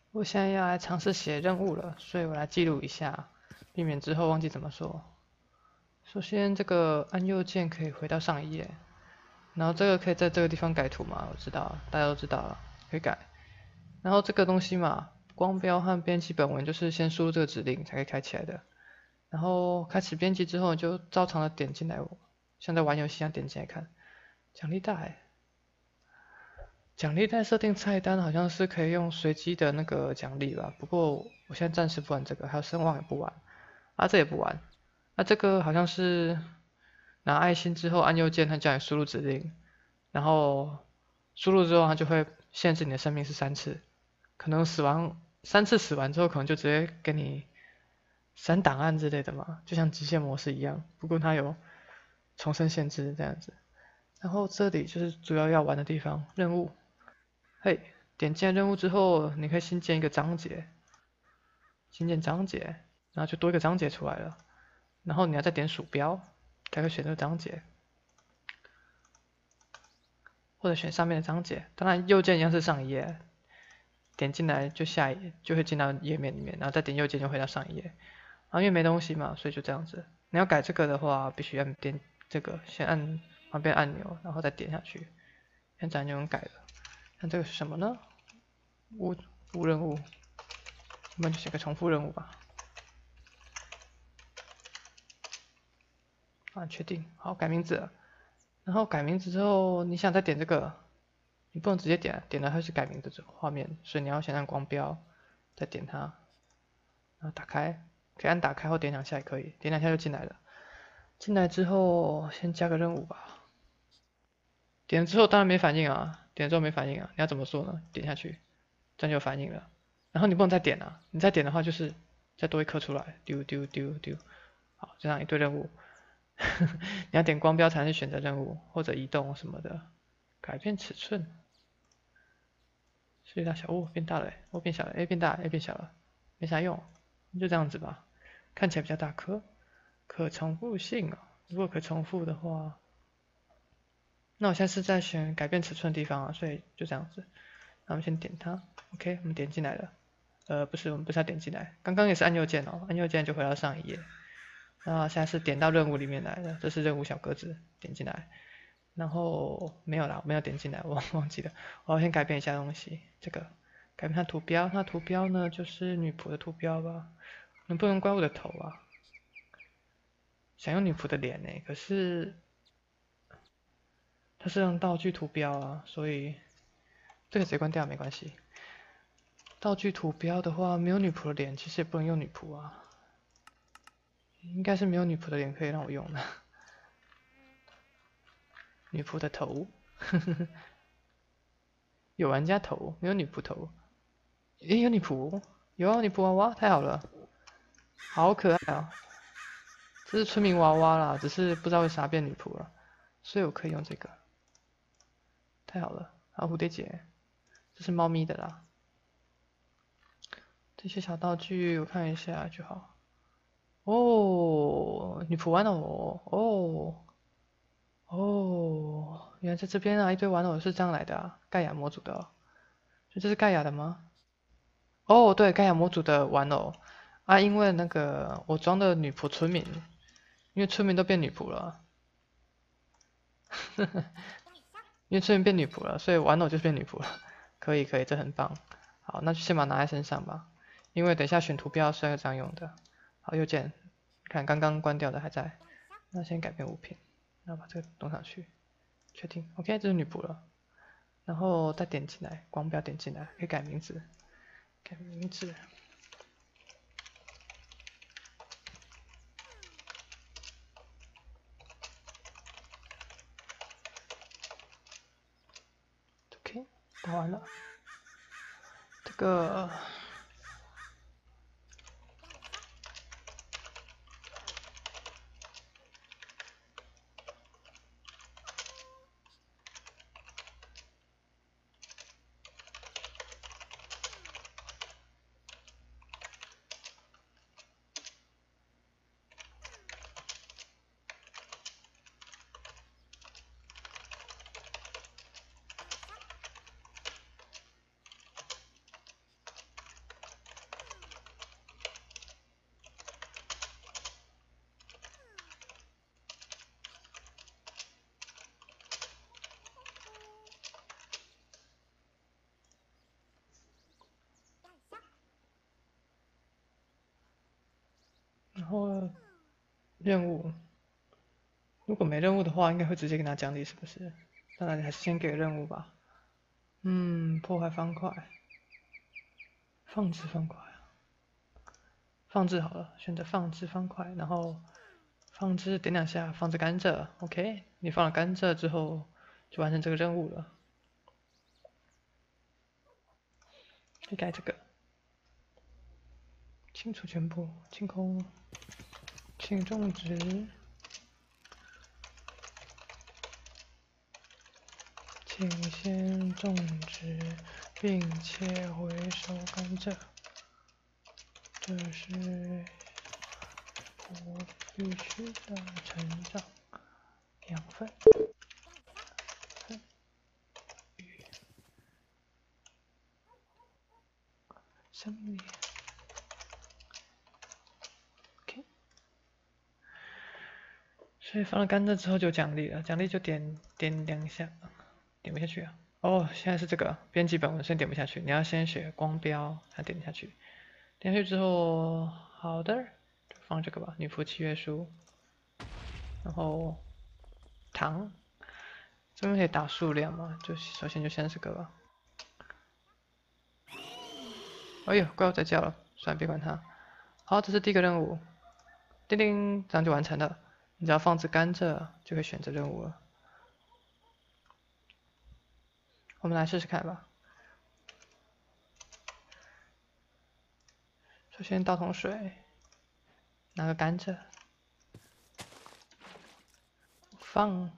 我现在要来尝试写任务了，所以我来记录一下，避免之后忘记怎么说。首先，这个按右键可以回到上一页，然后这个可以在这个地方改图嘛？我知道，大家都知道了，可以改。然后这个东西嘛，光标和编辑本文就是先输入这个指令才可以开起来的。然后开始编辑之后，你就照常的点进来，像在玩游戏一样点进来看。奖励袋，奖励袋设定菜单好像是可以用随机的那个奖励吧，不过我现在暂时不玩这个，还有声望也不玩，啊这也不玩，那这个好像是拿爱心之后按右键，它叫你输入指令，然后输入之后它就会限制你的生命是3次，可能死亡3次死完之后，可能就直接给你删档案之类的嘛，就像极限模式一样，不过它有重生限制这样子。然后这里就是主要要玩的地方，任务。嘿，点进任务之后，你可以新建一个章节，新建章节，然后就多一个章节出来了。然后你要再点鼠标，才可以选这个章节，或者选上面的章节。当然右键一样是上一页，点进来就下一页，就会进到页面里面，然后再点右键就回到上一页。然后因为没东西嘛，所以就这样子。你要改这个的话，必须要点这个，先按旁边按钮，然后再点下去，现在就能改了。那这个是什么呢？无任务，我们就写个重复任务吧。啊，确定，好，改名字了。然后改名字之后，你想再点这个，你不能直接点，点了它是改名字这个画面，所以你要先按光标，再点它，然后打开，可以按打开或点两下也可以，点两下就进来了。进来之后，先加个任务吧。点了之后当然没反应啊，点了之后没反应啊，你要怎么做呢？点下去，这样就有反应了。然后你不能再点啊，你再点的话就是再多一颗出来，丢丢丢丢，好，这样一堆任务。你要点光标才能选择任务或者移动什么的。改变尺寸，视觉大小，哦，变大了，哦，变小了，A 变大，A 变小了，没啥用，就这样子吧。看起来比较大颗，可重复性啊，如果可重复的话，那我现在是在选改变尺寸的地方啊，所以就这样子。那我们先点它，OK，我们点进来了。不是，我们不是要点进来，刚刚也是按右键哦，按右键就回到上一页。那现在是点到任务里面来的，这是任务小格子，点进来。然后没有啦，我没有点进来，我忘记了，我要先改变一下东西。这个改变它图标，它图标呢就是女仆的图标吧？能不能关我的头啊？想用女仆的脸呢，可是它是用道具图标啊，所以这个直接关掉没关系。道具图标的话，没有女仆的脸，其实也不能用女仆啊。应该是没有女仆的脸可以让我用的。女仆的头，有玩家头，没有女仆头。诶，有女仆，有啊，女仆娃娃，太好了，好可爱啊！这是村民娃娃啦，只是不知道为啥变女仆了，所以我可以用这个，太好了。还有蝴蝶结，这是猫咪的啦。这些小道具我看一下就好。哦，女仆玩偶，哦哦，原来在这边啊，一堆玩偶是这样来的啊，盖亚模组的哦。所以这是盖亚的吗？哦，对，盖亚模组的玩偶啊，因为那个我装的女仆村民，因为村民都变女仆了，因为村民变女仆了，所以玩偶就变女仆了。可以可以，这很棒。好，那就先把它拿在身上吧，因为等一下选图标是要这样用的。好，右键，看刚刚关掉的还在，那先改变物品，然后把这个弄上去，确定，OK，这是女仆了。然后再点进来，光标点进来，可以改名字，改名字，OK，打完了。这个后任务，如果没任务的话，应该会直接给他奖励，是不是？当然还是先给任务吧。破坏方块，放置方块，放置好了，选择放置方块，然后放置点两下，放置甘蔗。OK， 你放了甘蔗之后，就完成这个任务了。可以改这个，清除全部，清空，请种植，请先种植，并且回收甘蔗。这是我必须的成长养分。生命力 ，OK。所以放了甘蔗之后就奖励了，奖励就点两下，点不下去啊。哦，现在是这个编辑本文，所以点不下去。你要先学光标，才点下去。点下去之后，好的，放这个吧，女仆契约书。然后糖，这边可以打数量嘛？就首先就先这个吧。哎呦，怪物在叫了，算了，别管它。好，这是第一个任务，叮叮，这样就完成了。你只要放置甘蔗，就可以选择任务了。我们来试试看吧。首先倒桶水，拿个甘蔗，放，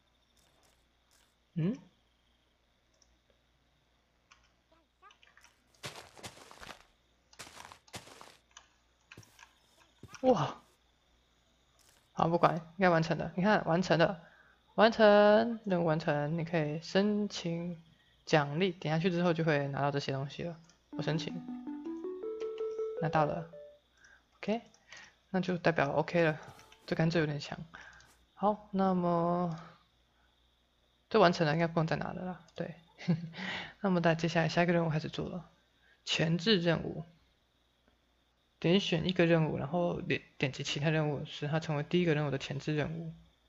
哇，好，不管，应该完成了。你看，完成了，完成，任务完成，你可以申请奖励，点下去之后就会拿到这些东西了。我申请，拿到了，OK，那就代表 OK 了。这甘蔗有点强。好，那么这完成了，应该不用再拿了啦。对，那么接下来下一个任务开始做了，前置任务。点选一个任务，然后点击其他任务，使它成为第一个任务的前置任务。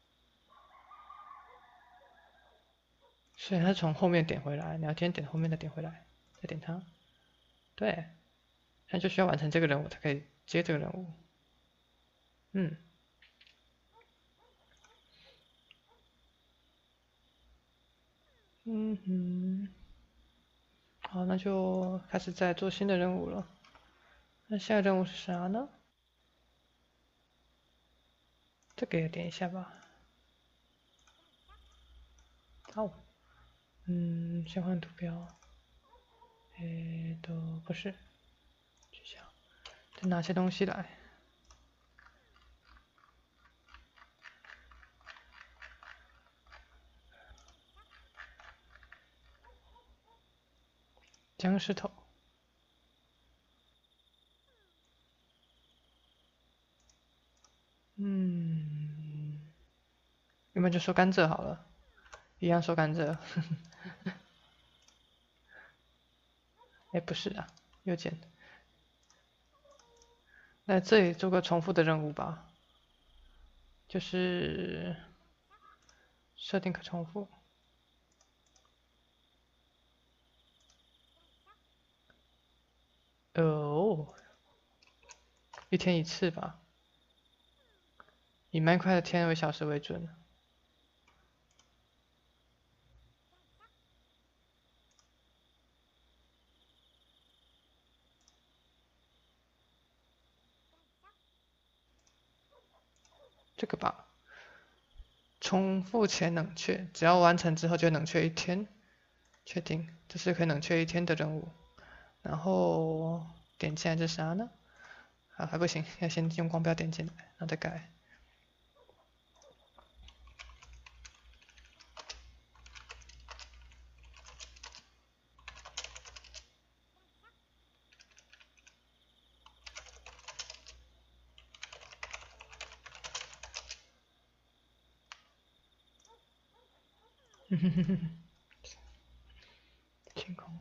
所以它是从后面点回来，你要先点后面再点回来，再点它。对，那就需要完成这个任务才可以接这个任务。好，那就开始在做新的任务了。那下一个任务是啥呢？这个也点一下吧。好，先换图标。都不是，取消。再拿些东西来。僵尸头。要不然就收甘蔗好了，一样收甘蔗。哎，不是啊，右键。那这里做个重复的任务吧，就是设定可重复。哦，一天一次吧，以麦块的天为小时为准。这个吧，重复前冷却，只要完成之后就冷却一天。确定，这是可以冷却一天的任务。然后点进来这是啥呢？啊，还不行，要先用光标点进来，然后再改。清空。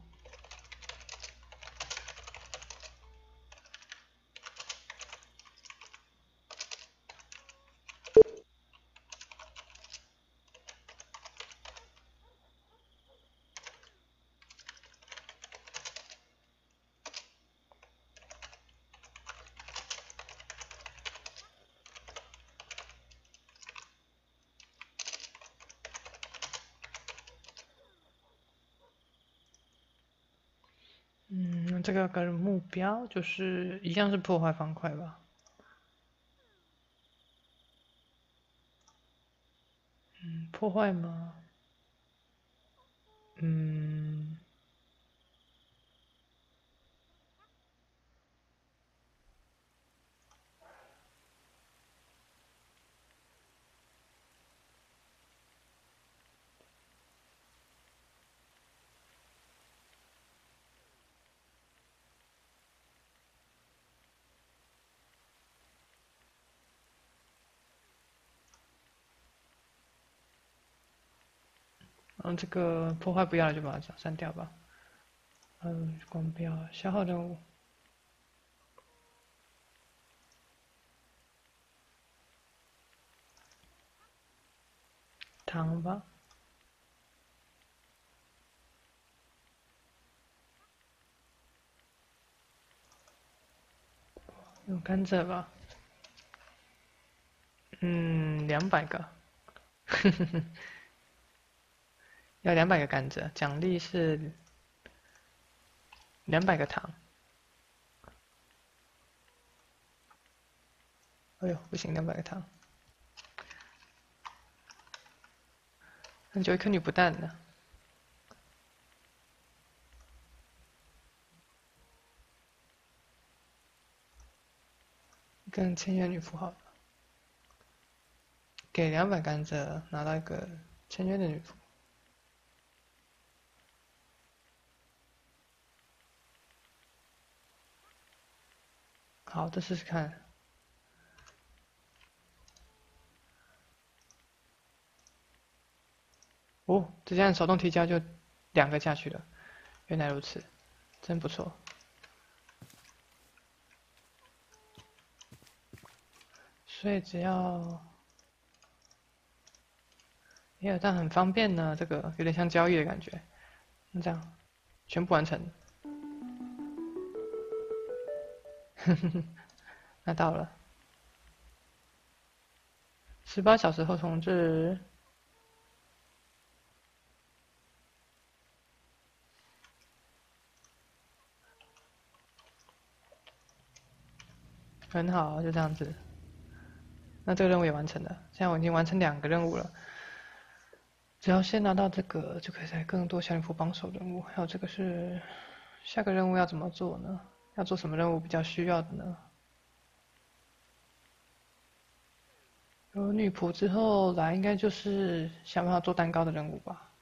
那这个个目标就是一样是破坏方块吧？破坏吗？嗯，这个破坏不要了就把它删掉吧。关标消耗任务，糖吧，用甘蔗吧。200个，要200个甘蔗，奖励是200个糖。哎呦，不行，200个糖，那就一颗女仆蛋呢。跟签约女仆好了，给200甘蔗，拿到一个签约的女仆。好，再试试看。哦，直接按手动提交就2个下去了。原来如此，真不错。所以只要也有，但很方便呢。这个有点像交易的感觉。那这样全部完成，那到了18小时后重置。很好，就这样子。那这个任务也完成了，现在我已经完成2个任务了。只要先拿到这个，就可以在更多小女仆帮手任务。还有这个是下个任务要怎么做呢？要做什么任务比较需要的呢？有女仆之后来，应该就是想办法做蛋糕的任务吧。